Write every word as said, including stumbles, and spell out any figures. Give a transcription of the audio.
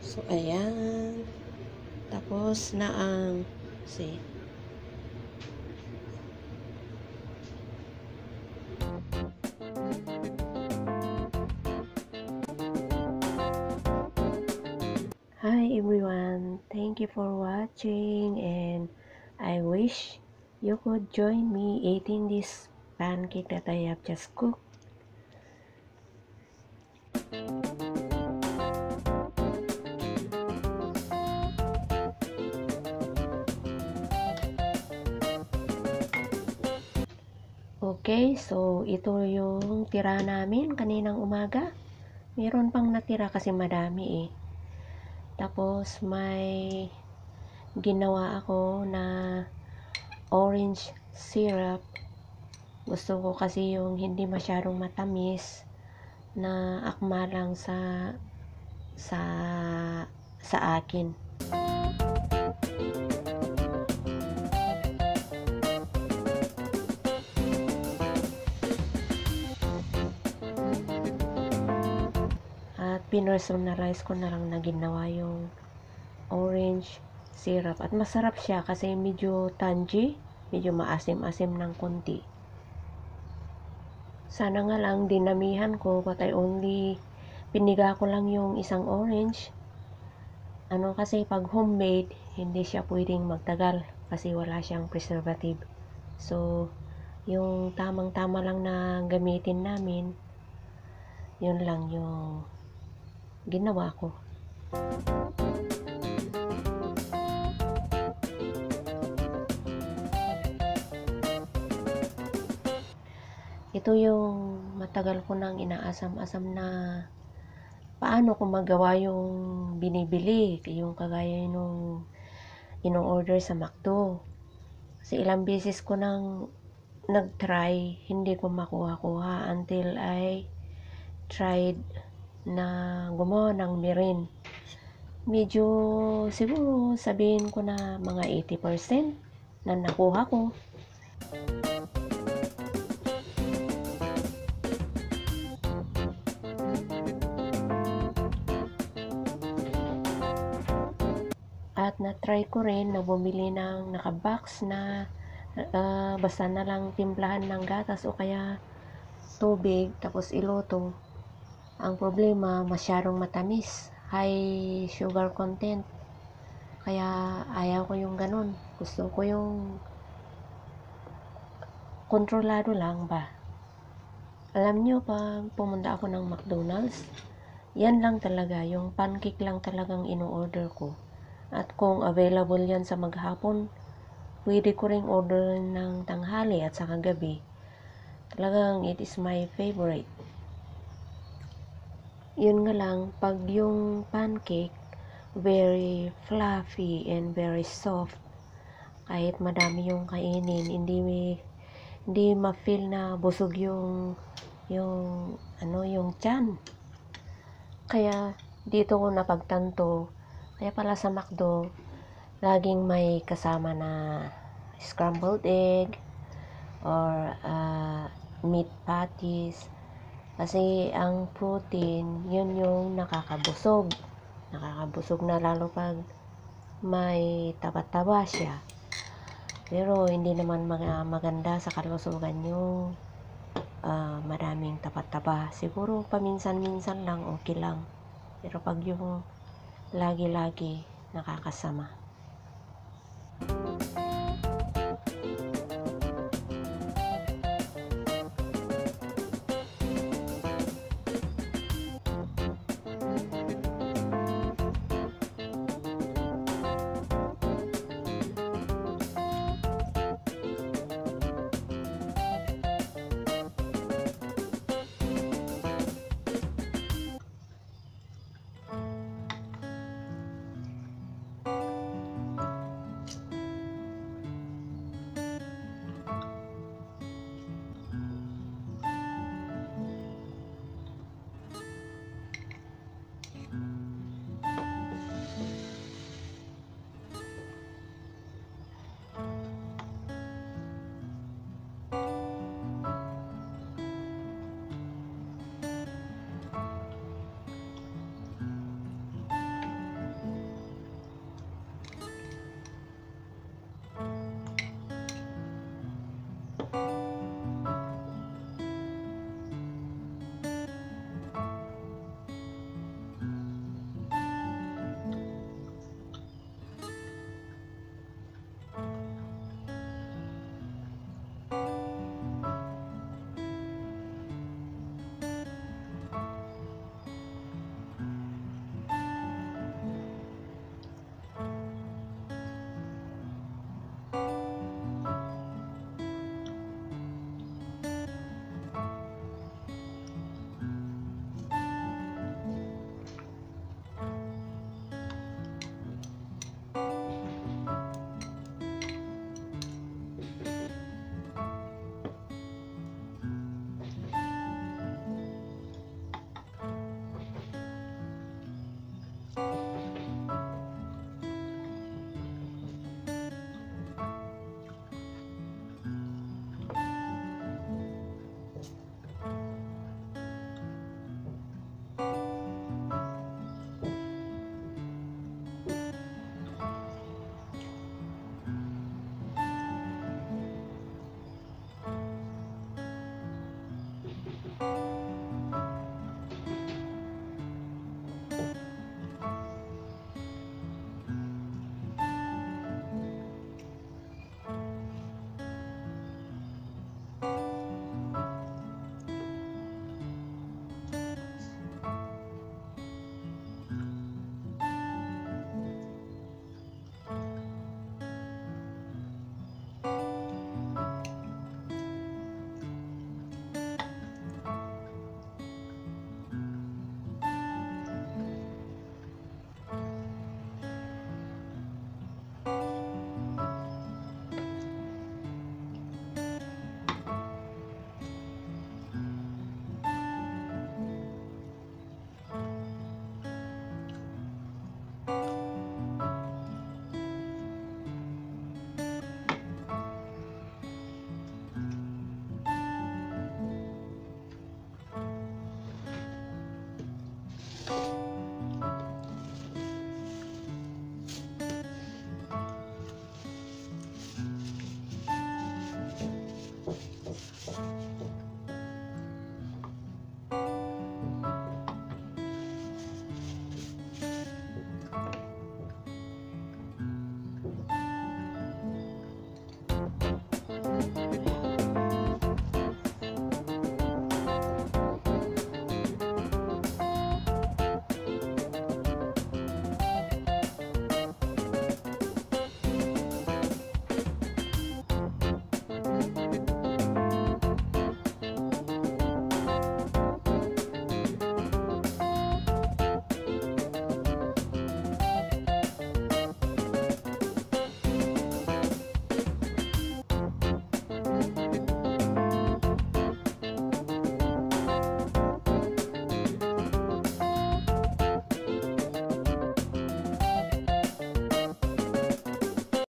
So, ayan. Tapos na ang, see. Hi everyone, thank you for watching, and I wish you could join me eating this pancake that I have just cooked. Okay, so ito yung tira namin kaninang umaga. Meron pang natira kasi madami eh. Tapos may ginawa ako na orange syrup. Gusto ko kasi yung hindi masyadong matamis, na akma lang sa sa sa akin. At pinersonalize ko na lang na ginawa yung orange syrup. At masarap siya kasi medyo tangy, medyo maasim-asim ng konti. Sana nga lang dinamihan ko, but I only piniga ko lang yung isang orange. Ano kasi pag homemade, hindi siya pwedeng magtagal kasi wala siyang preservative. So, yung tamang-tama lang na gamitin namin, yun lang yung ginawa ko. Ito yung matagal ko nang inaasam-asam na paano ko magawa yung binibili, yung kagaya nung ino-order sa McDo. Kasi ilang beses ko nang nag-try, hindi ko makuha-kuha until I tried na gumawa ng mirin. Medyo siguro sabihin ko na mga eighty percent na nakuha ko. At na-try ko rin na bumili ng naka-box na uh, basta na lang timplahan ng gatas o kaya tubig tapos iluto. Ang problema, masyadong matamis, high sugar content. Kaya ayaw ko yung ganun. Gusto ko yung kontrolado lang ba. Alam nyo, pag pumunta ako ng McDonald's, yan lang talaga, yung pancake lang talagang ino-order ko. At kung available yan sa maghapon, pwede ko ring order ng tanghali at saka gabi. Talagang it is my favorite. Yun nga lang, pag yung pancake, very fluffy and very soft, kahit madami yung kainin, hindi hindi ma-feel na busog yung yung ano yung tiyan. Kaya dito ko napagtanto, kaya pala sa McDo laging may kasama na scrambled egg or uh, meat patties, kasi ang protein yun yung nakakabusog nakakabusog na lalo pag may taba-taba siya. Pero hindi naman maganda sa kalusugan yung uh, maraming taba-taba. Siguro paminsan-minsan lang okay lang, pero pag yung lagi-lagi nakakasama.